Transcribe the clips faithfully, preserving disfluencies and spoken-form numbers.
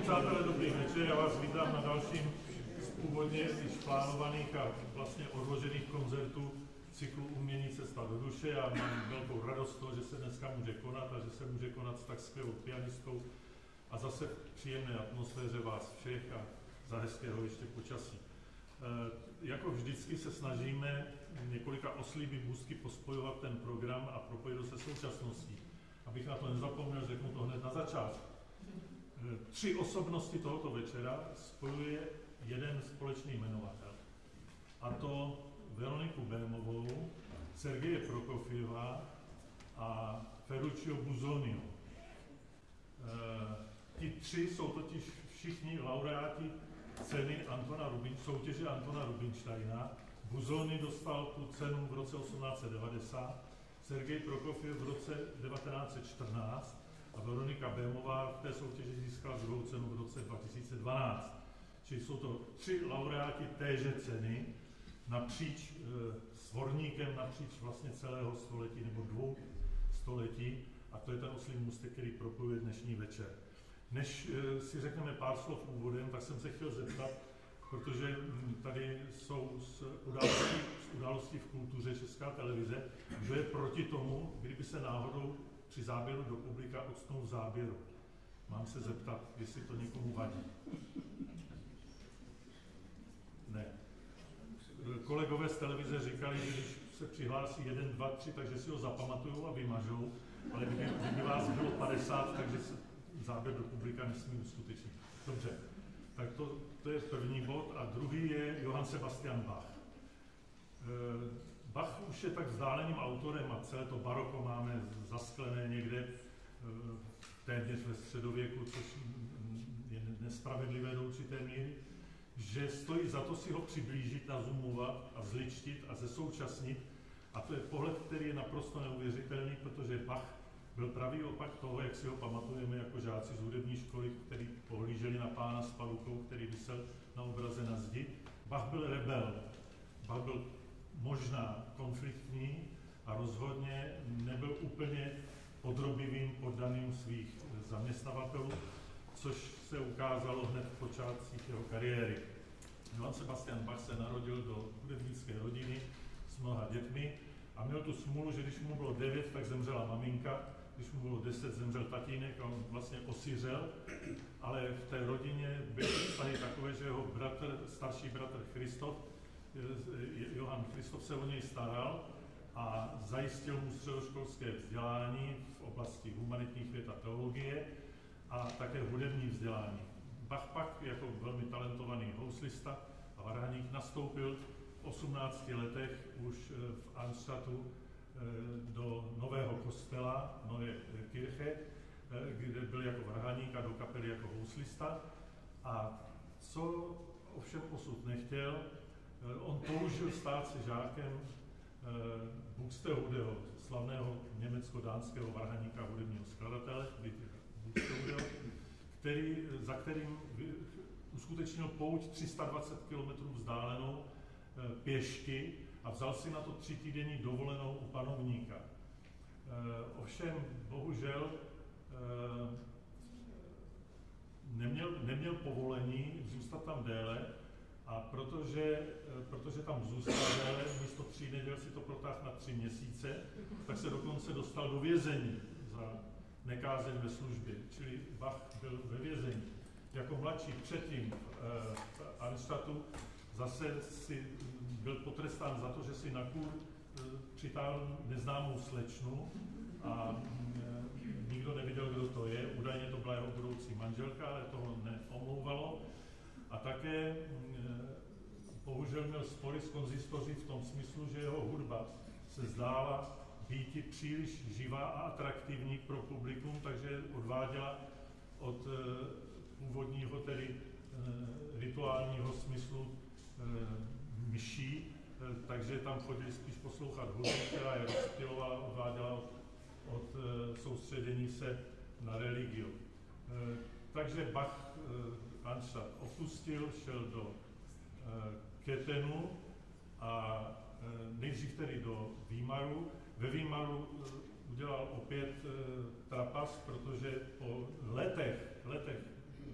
Milí přátelé, dobrý večer, já vás vítám na dalším z původně již plánovaných a vlastně odložených koncertů cyklu Umění cesta do duše. Já mám velkou radost toho, že se dneska může konat a že se může konat s tak skvělou pianistkou a zase v příjemné atmosféře vás všech a za hezkého ještě počasí. E, jako vždycky se snažíme několika oslíby bůzky pospojovat ten program a propojit ho se současností. Abych na to nezapomněl, řeknu to hned na začátku. Tři osobnosti tohoto večera spojuje jeden společný jmenovatel. A to Veroniku Bémovou, Sergeje Prokofjeva a Ferruccio Busonio. E, ti tři jsou totiž všichni laureáti ceny Antona Rubin, soutěže Antona Rubinsteina. Busoni dostal tu cenu v roce osmnáct set devadesát, Sergej Prokofjev v roce devatenáct set čtrnáct a Veronika Bémová v té soutěži získala druhou cenu v roce dva tisíce dvanáct. Čili jsou to tři laureáti téže ceny napříč e, svorníkem, napříč vlastně celého století nebo dvou století a to je ten oslý můstek, který propojuje dnešní večer. Než e, si řekneme pár slov úvodem, tak jsem se chtěl zeptat, protože tady jsou z událostí, z událostí v kultuře Česká televize, kdo je proti tomu, kdyby se náhodou při záběru do publika odstnul v záběru. Mám se zeptat, jestli to někomu vadí. Ne. Kolegové z televize říkali, že když se přihlásí jeden, dva, tři, takže si ho zapamatujou a vymažou, ale kdyby, kdyby vás bylo padesát, takže se záběr do publika nesmí uskutečnit. Dobře. Tak to, to je první bod a druhý je Johann Sebastian Bach. E, Bach už je tak vzdáleným autorem a celé to baroko máme zasklené někde e, téměř ve středověku, což je nespravedlivé do určité míry, že stojí za to si ho přiblížit, nazumovat a zličtit a zesoučasnit. A to je pohled, který je naprosto neuvěřitelný, protože Bach byl pravý opak toho, jak si ho pamatujeme jako žáci z hudební školy, kteří pohlíželi na pána s palukou, který visel na obraze na zdi. Bach byl rebel. Bach byl možná konfliktní a rozhodně nebyl úplně podrobivým poddaným svých zaměstnavatelů, což se ukázalo hned v počátcích jeho kariéry. Johann Sebastian Bach se narodil do hudebnické rodiny s mnoha dětmi a měl tu smůlu, že když mu bylo devět, tak zemřela maminka, když mu bylo deset, zemřel tatínek a on vlastně osiřel, ale v té rodině byly vztahy takové, že jeho bratr, starší bratr Christoph, Johann Christoph se o něj staral a zajistil mu středoškolské vzdělání v oblasti humanitních věd a teologie a také hudební vzdělání. Bach pak jako velmi talentovaný houslista a varhaník nastoupil v osmnácti letech už v Arnstadtu do nového kostela, Neue Kirche, kde byl jako varhaník a do kapely jako houslista. A co ovšem osud nechtěl, on toužil stát se žákem Buxtehudeho, slavného německo-dánského varhaníka, hudebního skladatele, Buxtehudeho, který, za kterým uskutečnil pouť tři sta dvacet kilometrů vzdálenou pěšky a vzal si na to tři týdenní dovolenou u panovníka. E, ovšem, bohužel, e, neměl, neměl povolení zůstat tam déle a protože, e, protože tam zůstal déle, místo tří neděl si to protáhl na tři měsíce, tak se dokonce dostal do vězení za nekázeň ve službě, čili Bach byl ve vězení. Jako mladší předtím e, v Arnstadtu zase si byl potrestán za to, že si na kůr e, přitáhl neznámou slečnu a e, nikdo neviděl, kdo to je. Údajně to byla jeho budoucí manželka, ale toho neomlouvalo. A také e, bohužel měl spory s konzistoří v tom smyslu, že jeho hudba se zdála býti příliš živá a atraktivní pro publikum, takže odváděla od e, původního, tedy e, rituálního smyslu myší, takže tam chodili spíš poslouchat hudbu, která je rozptylovala, odváděla od, od soustředění se na religio. Takže Bach Arnstadt opustil, šel do Köthenu a nejdřív tedy do Výmaru. Ve Výmaru udělal opět trapas, protože po letech, letech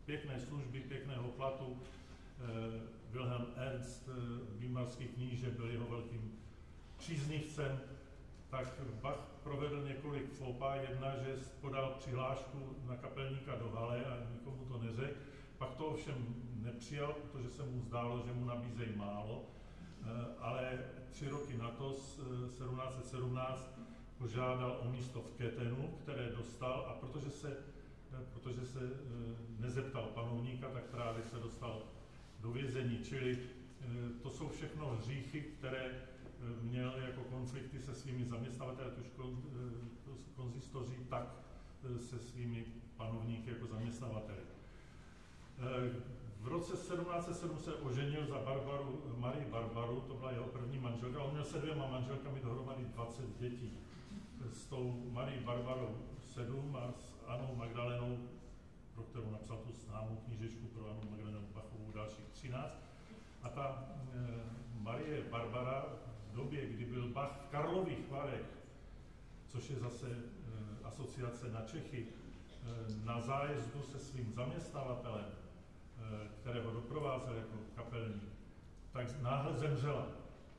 pěkné služby, pěkného platu. Wilhelm Ernst, výmarský kníže, byl jeho velkým příznivcem, tak Bach provedl několik fópa. Jedna, že podal přihlášku na kapelníka do hale a nikomu to neřekl. Pak to ovšem nepřijal, protože se mu zdálo, že mu nabízejí málo, ale tři roky na to, sedmnáct set sedmnáct, požádal o místo v Ketenu, které dostal, a protože se, protože se nezeptal panovníka, tak právě se dostal do vězení. Čili to jsou všechno hříchy, které měl jako konflikty se svými zaměstnavateli, ať už konzistoří, tak se svými panovníky jako zaměstnavateli. V roce sedmnáct set sedm se oženil za Barbaru, Marii Barbaru, to byla jeho první manželka. On měl se dvěma manželkami dohromady dvacet dětí. S tou Marí Barbarou sedm a s Anou Magdalenou, pro kterou napsal tu známou knížečku pro Anu Magdalenu Bachovou, dalších třináct. A ta e, Marie Barbara v době, kdy byl Bach v Karlových Varech, což je zase e, asociace na Čechy, e, na zájezdu se svým zaměstnavatelem, e, kterého doprovázel jako kapelník, tak náhle zemřela.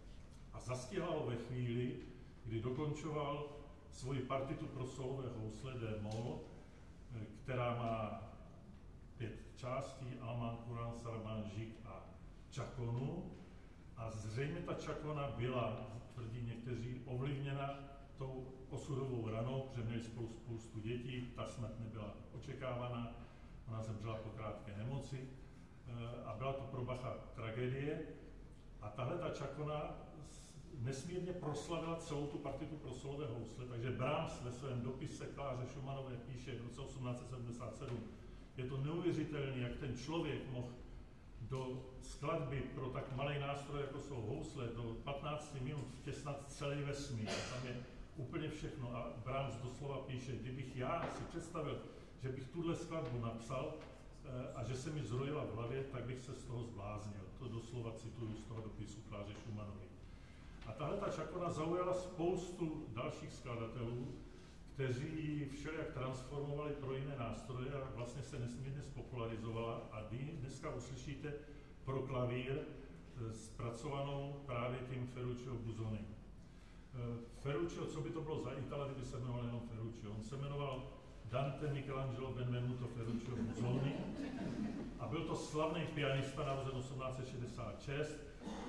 A zastihla ho ve chvíli, kdy dokončoval svoji partitu pro solové housle D-moll, která má pět částí, Allemande, Courant, Sarabande, Gigue a Čakonu. A zřejmě ta Čakona byla, tvrdí někteří, ovlivněna tou osudovou ranou, protože měli spolu spoustu dětí, ta smrt nebyla očekávaná, ona zemřela po krátké nemoci a byla to pro Bacha tragédie. A tahle ta Čakona nesmírně proslavila celou tu partitu pro solové housle, takže Brahms ve svém dopise Kláře Schumannové píše v roce osmnáct set sedmdesát sedm. Je to neuvěřitelné, jak ten člověk mohl do skladby pro tak malý nástroj, jako jsou housle, do patnácti minut vtěsnat celý vesmír. Tam je úplně všechno a Brahms doslova píše, kdybych já si představil, že bych tuhle skladbu napsal a že se mi zrojila v hlavě, tak bych se z toho zbláznil. To doslova cituju z toho dopisu Kláře Schumannové. A tahle ta Čakona zaujala spoustu dalších skladatelů, kteří všelijak transformovali pro jiné nástroje a vlastně se nesmírně spopularizovala. A vy dneska uslyšíte pro klavír zpracovanou právě tím Ferruccio Busoni. Ferruccio, co by to bylo za Itala, kdyby se jmenoval jenom Ferruccio? On se jmenoval Dante Michelangelo Benvenuto Ferruccio Busoni a byl to slavný pianista, narozen osmnáct set šedesát šest,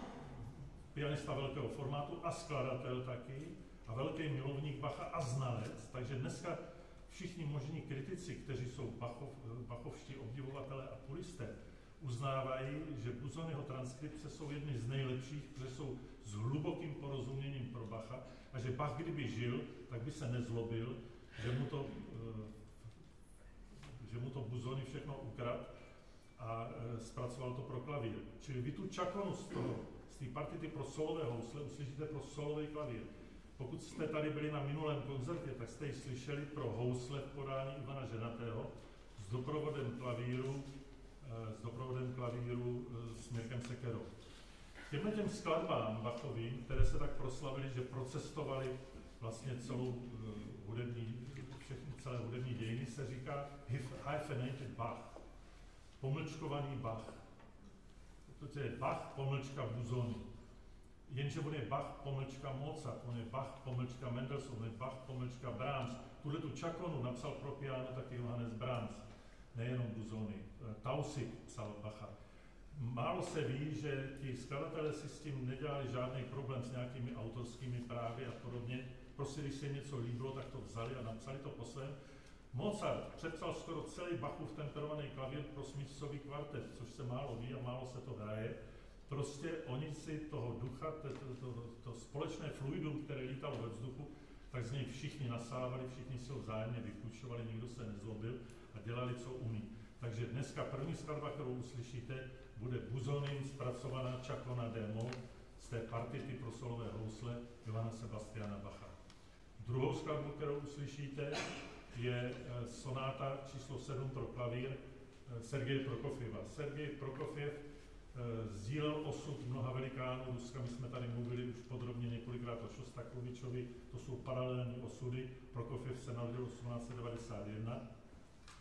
pianista velkého formátu a skladatel taky, a velký milovník Bacha a znalec, takže dneska všichni možní kritici, kteří jsou Bachov, bachovští obdivovatelé a puristé, uznávají, že Busoniho transkripce jsou jedny z nejlepších, protože jsou s hlubokým porozuměním pro Bacha a že Bach, kdyby žil, tak by se nezlobil, že mu to, že mu to Busoni všechno ukradl a zpracoval to pro klavír. Čili vy tu Čakonu z toho, z té partity pro solové housle uslyšíte pro solový klavír. Pokud jste tady byli na minulém koncertě, tak jste ji slyšeli pro housle v podání Ivana Ženatého s doprovodem klavíru, s doprovodem klavíru s Mirkem Sekerou. Těmhle těm skladbám Bachovým, které se tak proslavily, že procestovali vlastně celou hudební, všechny celé hudební dějiny, se říká hyphenated Bach, pomlčkovaný Bach. To je Bach, pomlčka Busoni. Jenže on je Bach, pomlčka Mozart, on je Bach, pomlčka Mendelssohn, on je Bach, pomlčka Brahms. Tuhle tu Čakonu napsal pro piano taky Johannes Brahms, nejenom Busoni. Tausig psal Bacha. Málo se ví, že ti skladatelé si s tím nedělali žádný problém s nějakými autorskými právy a podobně. Prostě když se jim něco líbilo, tak to vzali a napsali to po svém. Mozart přepsal skoro celý Bachův temperovaný klavír pro smyčcový kvartet, což se málo ví a málo se to hraje. Prostě oni si toho ducha, to, to, to, to společné fluidum, které lítalo ve vzduchu, tak z něj všichni nasávali, všichni si ho vzájemně vypůjčovali, nikdo se nezlobil a dělali, co umí. Takže dneska první skladba, kterou uslyšíte, bude Busonim zpracovaná Čakona D-moll z té partity pro solové housle Johanna Sebastiana Bacha. Druhou skladbu, kterou uslyšíte, je sonáta číslo sedm pro klavír Sergeje Prokofjeva. Sergej Prokofjev sdílel osud mnoha velikánů Ruska, my jsme tady mluvili už podrobně několikrát o Šostakovičovi, to jsou paralelní osudy. Prokofjev se narodil osmnáct set devadesát jedna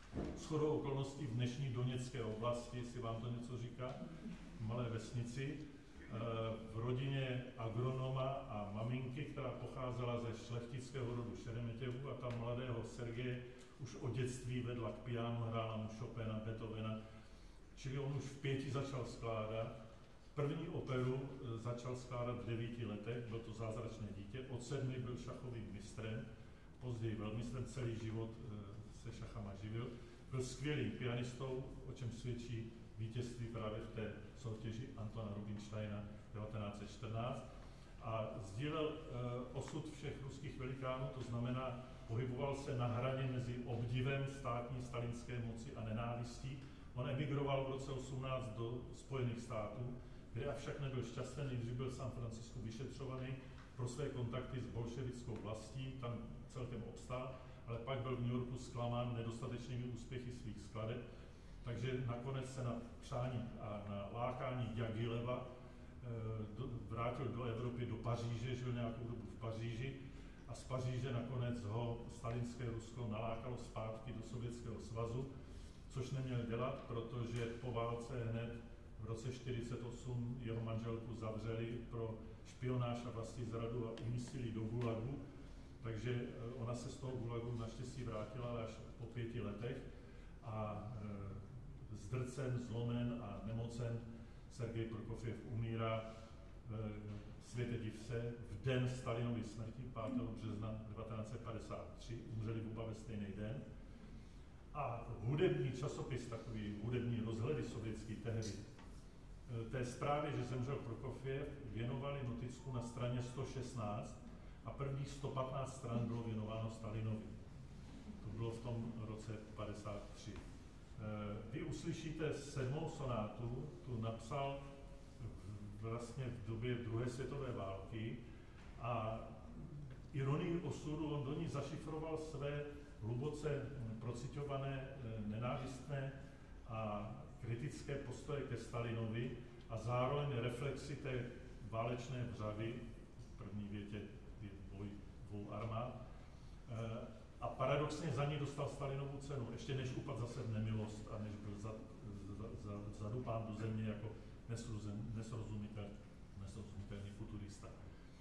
Shodou okolností v dnešní Doněcké oblasti, jestli vám to něco říká, malé vesnici, v rodině agronoma a maminky, která pocházela ze šlechtického rodu Šeremetěvů, a tam mladého Sergeje už od dětství vedla k pianu, hrála mu Chopina, Beethovena, čili on už v pěti začal skládat. První operu začal skládat v devíti letech, byl to Zázračné dítě, od sedmi byl šachovým mistrem, později velmistrem, celý život se šachama živil. Byl skvělým pianistou, o čem svědčí vítězství právě v té soutěži Antona Rubinsteina devatenáct set čtrnáct. A sdílel uh, osud všech ruských velikánů, to znamená, pohyboval se na hraně mezi obdivem státní stalinské moci a nenávistí. On emigroval v roce osmnáct do Spojených států, kde avšak nebyl šťastný, když byl v San Francisku vyšetřovaný pro své kontakty s bolševickou vlastí, tam celkem obstál, ale pak byl v New Yorku zklamán nedostatečnými úspěchy svých skladeb, takže nakonec se na přání a na lákání Djagileva e, do, vrátil do Evropy, do Paříže, žil nějakou dobu v Paříži a z Paříže nakonec ho stalinské Rusko nalákalo zpátky do Sovětského svazu, což neměl dělat, protože po válce hned v roce čtyřicet osm jeho manželku zavřeli pro špionáž a vlastizradu a umístili do Gulagu, takže ona se z toho Gulagu naštěstí vrátila, ale až po pěti letech a e, zdrcen, zlomen a nemocen Sergej Prokofjev umírá e, světe div se v den Stalinovy smrti pátého března devatenáct set padesát tři, umřeli oba ve stejný den. A hudební časopis, takový hudební rozhledy sovětský tehdy, té zprávě, že zemřel Prokofjev, věnovali noticku na straně sto šestnáct a prvních sto patnáct stran bylo věnováno Stalinovi. To bylo v tom roce padesát tři. Vy uslyšíte sedmou sonátu, tu napsal vlastně v době druhé světové války a ironii osudu, on do ní zašifroval své hluboce prociťované, nenávistné a kritické postoje ke Stalinovi a zároveň reflexy té válečné vřavy, v první větě je boj dvou armád. A paradoxně za ní dostal Stalinovu cenu, ještě než upadl zase v nemilost a než byl za, za, za, zadupán do země jako nesrozumitelný, nesrozumitelný futurista.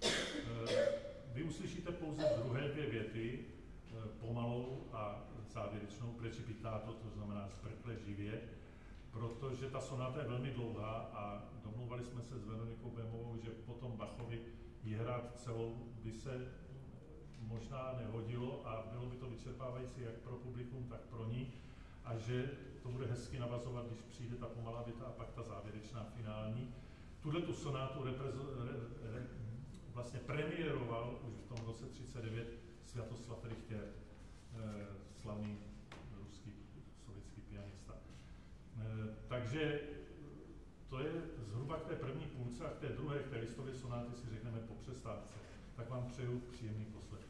Vy uslyšíte pouze druhé dvě věty, pomalou a závěrečnou, precipitato, to znamená zbrkle živě, protože ta sonáta je velmi dlouhá a domluvali jsme se s Veronikou Bémovou, že potom Bachovi ji hrát celou by se možná nehodilo a bylo by to vyčerpávající jak pro publikum, tak pro ní a že to bude hezky navazovat, když přijde ta pomalá věta a pak ta závěrečná finální. Tuhle tu sonátu reprezo- re, re, vlastně premiéroval už v tom roce třicet devět Sviatoslav Richter, eh, slavný ruský, sovětský pianista. Eh, takže to je zhruba k té první půlce a k té druhé, k té Listově sonáty si řekneme po přestávce. Tak vám přeju příjemný poslech.